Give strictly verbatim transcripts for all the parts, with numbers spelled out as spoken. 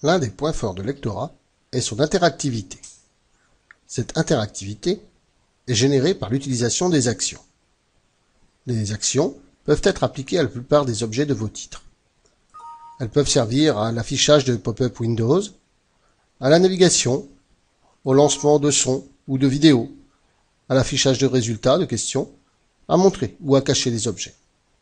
L'un des points forts de Lectora est son interactivité. Cette interactivité est générée par l'utilisation des actions. Les actions peuvent être appliquées à la plupart des objets de vos titres. Elles peuvent servir à l'affichage de pop-up Windows, à la navigation, au lancement de sons ou de vidéos, à l'affichage de résultats, de questions, à montrer ou à cacher des objets.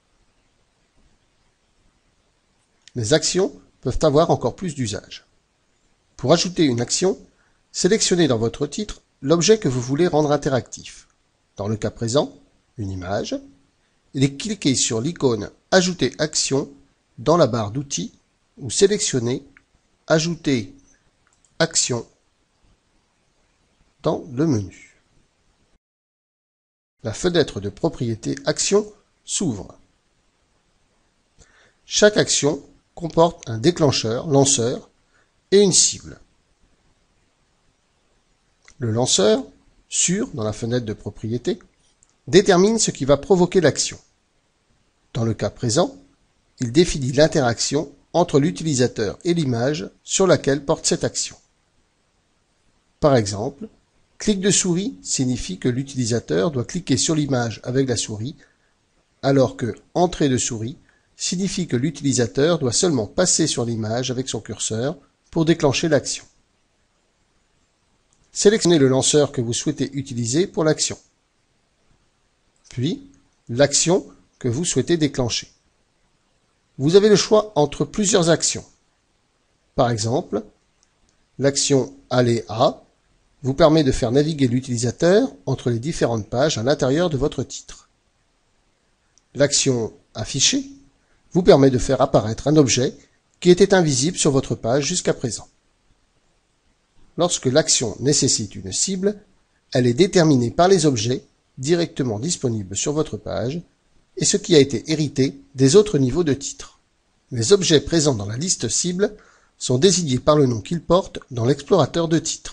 Les actions peuvent avoir encore plus d'usages. Pour ajouter une action, sélectionnez dans votre titre l'objet que vous voulez rendre interactif. Dans le cas présent, une image, et cliquez sur l'icône « Ajouter action » dans la barre d'outils ou sélectionnez « Ajouter action » dans le menu. La fenêtre de propriété Action s'ouvre. Chaque action comporte un déclencheur, lanceur, et une cible. Le lanceur, sur, dans la fenêtre de propriété, détermine ce qui va provoquer l'action. Dans le cas présent, il définit l'interaction entre l'utilisateur et l'image sur laquelle porte cette action. Par exemple, clic de souris signifie que l'utilisateur doit cliquer sur l'image avec la souris, alors que entrée de souris signifie que l'utilisateur doit seulement passer sur l'image avec son curseur pour déclencher l'action. Sélectionnez le lanceur que vous souhaitez utiliser pour l'action, puis l'action que vous souhaitez déclencher. Vous avez le choix entre plusieurs actions. Par exemple, l'action « Aller à » vous permet de faire naviguer l'utilisateur entre les différentes pages à l'intérieur de votre titre. L'action « Afficher » vous permet de faire apparaître un objet qui était invisible sur votre page jusqu'à présent. Lorsque l'action nécessite une cible, elle est déterminée par les objets directement disponibles sur votre page et ce qui a été hérité des autres niveaux de titre. Les objets présents dans la liste cible sont désignés par le nom qu'ils portent dans l'explorateur de titres.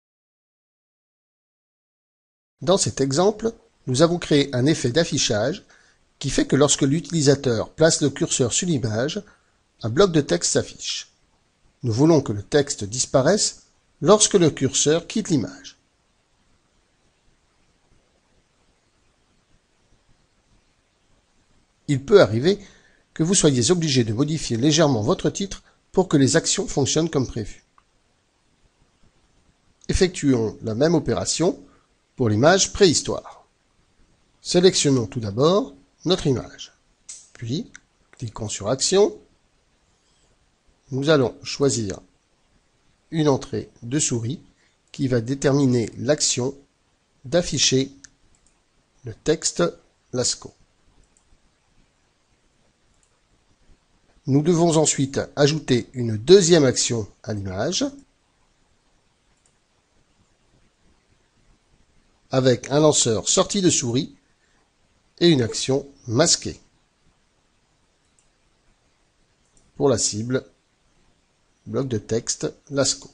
Dans cet exemple, nous avons créé un effet d'affichage qui fait que lorsque l'utilisateur place le curseur sur l'image, un bloc de texte s'affiche. Nous voulons que le texte disparaisse lorsque le curseur quitte l'image. Il peut arriver que vous soyez obligé de modifier légèrement votre titre pour que les actions fonctionnent comme prévu. Effectuons la même opération pour l'image préhistoire. Sélectionnons tout d'abord notre image, puis cliquons sur Action. Nous allons choisir une entrée de souris qui va déterminer l'action d'afficher le texte Lascaux. Nous devons ensuite ajouter une deuxième action à l'image avec un lanceur sortie de souris et une action masquée. Pour la cible, bloc de texte Lascaux.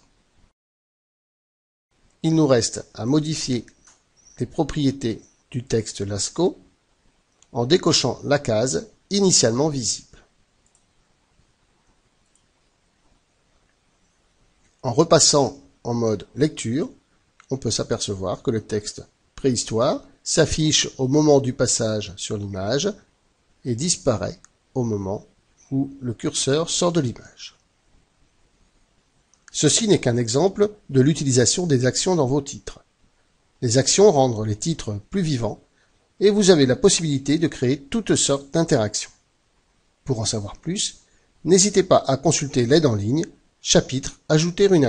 Il nous reste à modifier les propriétés du texte Lascaux en décochant la case initialement visible. En repassant en mode lecture, on peut s'apercevoir que le texte préhistoire s'affiche au moment du passage sur l'image et disparaît au moment où le curseur sort de l'image. Ceci n'est qu'un exemple de l'utilisation des actions dans vos titres. Les actions rendent les titres plus vivants et vous avez la possibilité de créer toutes sortes d'interactions. Pour en savoir plus, n'hésitez pas à consulter l'aide en ligne, chapitre « Ajouter une action ».